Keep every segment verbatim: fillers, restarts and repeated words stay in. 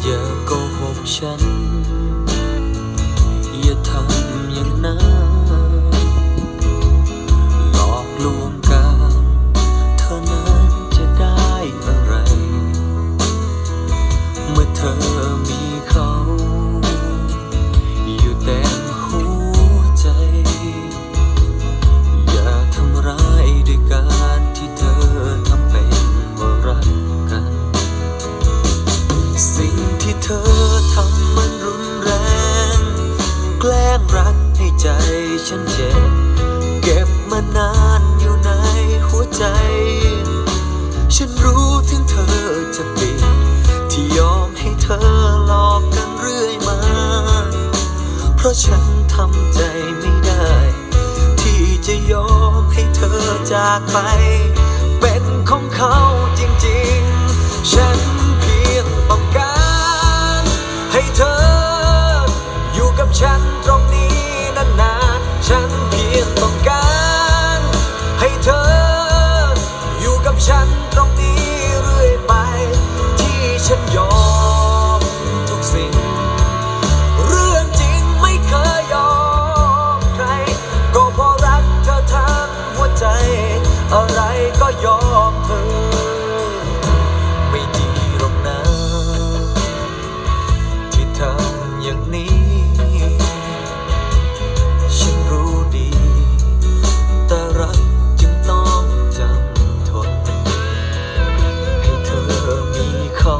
อย่าโกหกฉันอย่าทำอย่างนั้นหลอกลวงกันเธอนั้นจะได้อะไรเมื่อเธอมีเขาอยู่เต็มหัวใจอย่าทำร้ายด้วยการที่เธอทำเป็นว่ารักกันสิ่งที่เธอทำมันรุนแรงแกล้งรักให้ใจฉันเจ็บเก็บมานานอยู่ในหัวใจฉันรู้ถึงเธอจะปิดที่ยอมให้เธอหลอกกันเรื่อยมาเพราะฉันทำใจไม่ได้ที่จะยอมให้เธอจากไปเป็นของเขาจริงๆฉันเพียงต้องการให้เธออยู่กับฉันตรงนี้นานๆฉันเพียงต้องการให้เธออยู่กับฉันตรงนี้เรื่อยไปที่ฉันยอมทุกสิ่งเรื่องจริงไม่เคยยอมใครก็เพราะรักเธอทั้งหัวใจอะไรก็ยอมเธอไม่ดีหรอกนะที่ทำอย่างนี้ฉันรู้ดีแต่รักจึงต้องจำทนให้เธอมีเขา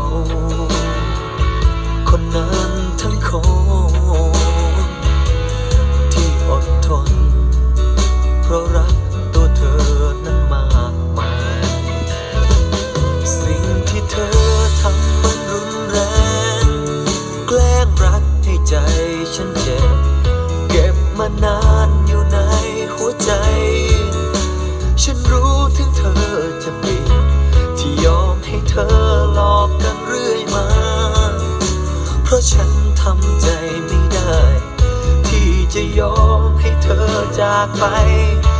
คนนั้นทั้งคนที่อดทนเพราะรักตัวเธอนั้นมากมายสิ่งที่เธอทำมันรุนแรงแกล้งรักให้ใจฉันเจ็บเก็บมานานอยู่ในหัวใจฉันรู้ถึงเธอจะปิดที่ยอมให้เธอหลอกกันเรื่อยมาเพราะฉันทำใจไม่ได้ที่จะยอมให้เธอจากไป